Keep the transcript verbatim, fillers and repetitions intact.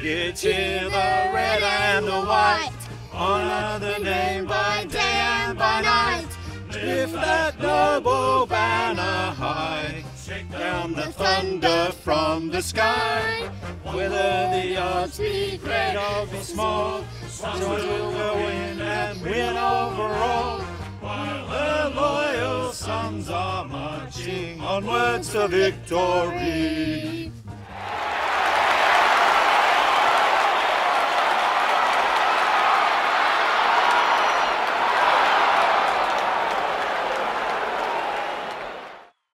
It's here the red and the white, honor the name by day and by night. Lift that noble banner high, shake down the thunder from the sky. Whether the odds be great or be small, Swansford will go in and win overall. While the loyal sons are marching onwards to victory.